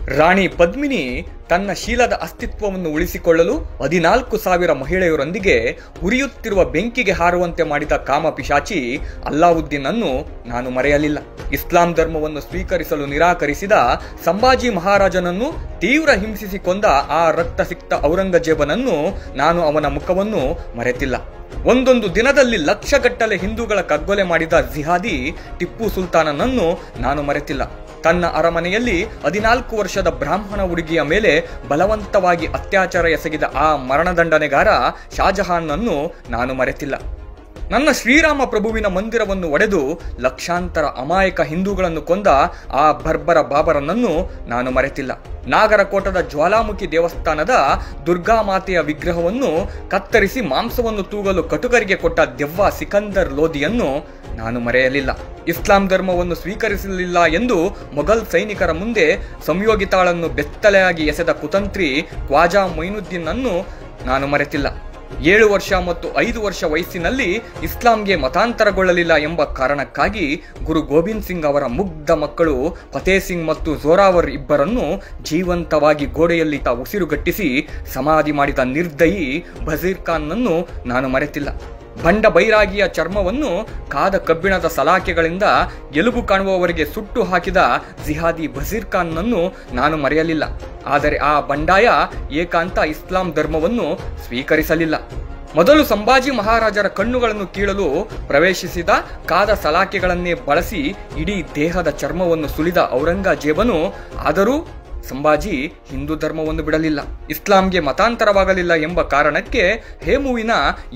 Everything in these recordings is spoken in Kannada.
ರಾಣಿ ಪದ್ಮಿನಿ ತನ್ನ ಶೀಲದ ಅಸ್ತಿತ್ವವನ್ನು ಉಳಿಸಿಕೊಳ್ಳಲು 14,000 ಮಹಿಳೆಯರೊಂದಿಗೆ ಉರಿಯುತ್ತಿರುವ ಬೆಂಕಿಗೆ ಹಾರುವಂತೆ ಮಾಡಿದ ಕಾಮಪಿಶಾಚಿ ಅಲ್ಲಾವುದ್ದೀನ್ ಅನ್ನು ನಾನು ಮರೆಯಲಿಲ್ಲ. ಇಸ್ಲಾಂ ಧರ್ಮವನ್ನು ಸ್ವೀಕರಿಸಲು ನಿರಾಕರಿಸಿದ ಸಂಭಾಜಿ ಮಹಾರಾಜನನ್ನು ತೀವ್ರ ಹಿಂಸಿಸಿ ಕೊಂದ ಆ ರಕ್ತಸಿಕ್ತ ಔರಂಗಜೇಬನನ್ನು ನಾನು ಅವನ ಮುಖವನ್ನು ಮರೆತಿಲ್ಲ. ಒಂದೊಂದು ದಿನದಲ್ಲಿ ಲಕ್ಷಗಟ್ಟಲೆ ಹಿಂದೂಗಳ ಕಗ್ಗೊಲೆ ಮಾಡಿದ ಜಿಹಾದಿ ಟಿಪ್ಪು ಸುಲ್ತಾನನನ್ನು ನಾನು ಮರೆತಿಲ್ಲ. ತನ್ನ ಅರಮನೆಯಲ್ಲಿ 14 ವರ್ಷದ ಬ್ರಾಹ್ಮಣ ಹುಡುಗಿಯ ಮೇಲೆ ಬಲವಂತವಾಗಿ ಅತ್ಯಾಚಾರ ಎಸಗಿದ ಆ ಮರಣದಂಡನೆಗಾರ ಶಾಜಹಾನ್ನನ್ನು ನಾನು ಮರೆತಿಲ್ಲ. ನನ್ನ ಶ್ರೀರಾಮ ಪ್ರಭುವಿನ ಮಂದಿರವನ್ನು ಒಡೆದು ಲಕ್ಷಾಂತರ ಅಮಾಯಕ ಹಿಂದೂಗಳನ್ನು ಕೊಂದ ಆ ಬರ್ಬರ ಬಾಬರನನ್ನು ನಾನು ಮರೆತಿಲ್ಲ. ನಾಗರಕೋಟದ ಜ್ವಾಲಾಮುಖಿ ದೇವಸ್ಥಾನದ ದುರ್ಗಾಮಾತೆಯ ವಿಗ್ರಹವನ್ನು ಕತ್ತರಿಸಿ ಮಾಂಸವನ್ನು ತೂಗಲು ಕಟುಕರಿಗೆ ಕೊಟ್ಟ ದೆವ್ವ ಸಿಕಂದರ್ ಲೋಧಿಯನ್ನು ನಾನು ಮರೆಯಲಿಲ್ಲ. ಇಸ್ಲಾಂ ಧರ್ಮವನ್ನು ಸ್ವೀಕರಿಸಲಿಲ್ಲ ಎಂದು ಮೊಘಲ್ ಸೈನಿಕರ ಮುಂದೆ ಸಂಯೋಗಿತಾಳನ್ನು ಬೆತ್ತಲೆಯಾಗಿ ಎಸೆದ ಕುತಂತ್ರಿ ಖ್ವಾಜಾ ಮೊಯಿನುದ್ದೀನ್ ಅನ್ನು ನಾನು ಮರೆತಿಲ್ಲ. 7 ವರ್ಷ ಮತ್ತು 5 ವರ್ಷ ವಯಸ್ಸಿನಲ್ಲಿ ಇಸ್ಲಾಂಗೆ ಮತಾಂತರಗೊಳ್ಳಲಿಲ್ಲ ಎಂಬ ಕಾರಣಕ್ಕಾಗಿ ಗುರು ಗೋಬಿಂದ್ ಸಿಂಗ್ ಅವರ ಮುಗ್ಧ ಮಕ್ಕಳು ಫತೇ ಸಿಂಗ್ ಮತ್ತು ಜೋರಾವರ್ ಇಬ್ಬರನ್ನು ಜೀವಂತವಾಗಿ ಗೋಡೆಯಲ್ಲಿ ಉಸಿರುಗಟ್ಟಿಸಿ ಸಮಾಧಿ ಮಾಡಿದ ನಿರ್ದಯಿ ಬಜೀರ್ ಖಾನ್ನನ್ನು ನಾನು ಮರೆತಿಲ್ಲ. ಬಂಡ ಬೈರಾಗಿಯ ಚರ್ಮವನ್ನು ಕಾದ ಕಬ್ಬಿಣದ ಸಲಾಕೆಗಳಿಂದ ಎಲುಬು ಕಾಣುವವರೆಗೆ ಸುಟ್ಟು ಹಾಕಿದ ಜಿಹಾದಿ ಬಜೀರ್ ಖಾನ್ನನ್ನು ನಾನು ಮರೆಯಲಿಲ್ಲ. ಆದರೆ ಆ ಬಂಡಾಯ ಏಕಾಂತ ಇಸ್ಲಾಂ ಧರ್ಮವನ್ನು ಸ್ವೀಕರಿಸಲಿಲ್ಲ. ಮೊದಲು ಸಂಭಾಜಿ ಮಹಾರಾಜರ ಕಣ್ಣುಗಳನ್ನು ಕೀಳಲು ಪ್ರವೇಶಿಸಿದ ಕಾದ ಸಲಾಕೆಗಳನ್ನೇ ಬಳಸಿ ಇಡೀ ದೇಹದ ಚರ್ಮವನ್ನು ಸುಲಿದ ಔರಂಗಜೇಬನು ಆದರೂ ಸಂಭಾಜಿ ಹಿಂದೂ ಧರ್ಮವನ್ನು ಬಿಡಲಿಲ್ಲ. ಇಸ್ಲಾಂಗೆ ಮತಾಂತರವಾಗಲಿಲ್ಲ ಎಂಬ ಕಾರಣಕ್ಕೆ ಹೇಮುವಿನ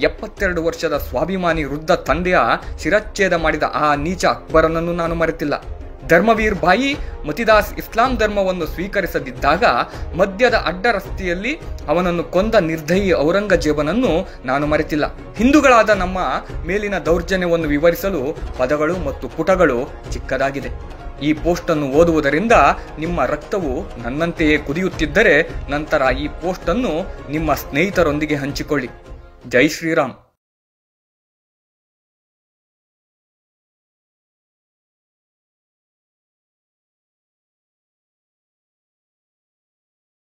72 ವರ್ಷದ ಸ್ವಾಭಿಮಾನಿ ವೃದ್ಧ ತಂದೆಯ ಶಿರಚ್ಛೇದ ಮಾಡಿದ ಆ ನೀಚ ಅಕ್ಬರನನ್ನು ನಾನು ಮರೆತಿಲ್ಲ. ಧರ್ಮವೀರ್ ಭಾಯಿ ಮತಿದಾಸ್ ಇಸ್ಲಾಂ ಧರ್ಮವನ್ನು ಸ್ವೀಕರಿಸದಿದ್ದಾಗ ಮಧ್ಯದ ಅಡ್ಡ ರಸ್ತೆಯಲ್ಲಿ ಅವನನ್ನು ಕೊಂದ ನಿರ್ದಯಿ ಔರಂಗಜೇಬನನ್ನು ನಾನು ಮರೆತಿಲ್ಲ. ಹಿಂದೂಗಳಾದ ನಮ್ಮ ಮೇಲಿನ ದೌರ್ಜನ್ಯವನ್ನು ವಿವರಿಸಲು ಪದಗಳು ಮತ್ತು ಪುಟಗಳು ಚಿಕ್ಕದಾಗಿದೆ. ಈ ಪೋಸ್ಟ್ ಅನ್ನು ಓದುವುದರಿಂದ ನಿಮ್ಮ ರಕ್ತವು ನನ್ನಂತೆಯೇ ಕುದಿಯುತ್ತಿದ್ದರೆ ನಂತರ ಈ ಪೋಸ್ಟ್ ಅನ್ನು ನಿಮ್ಮ ಸ್ನೇಹಿತರೊಂದಿಗೆ ಹಂಚಿಕೊಳ್ಳಿ. ಜೈ ಶ್ರೀರಾಮ್.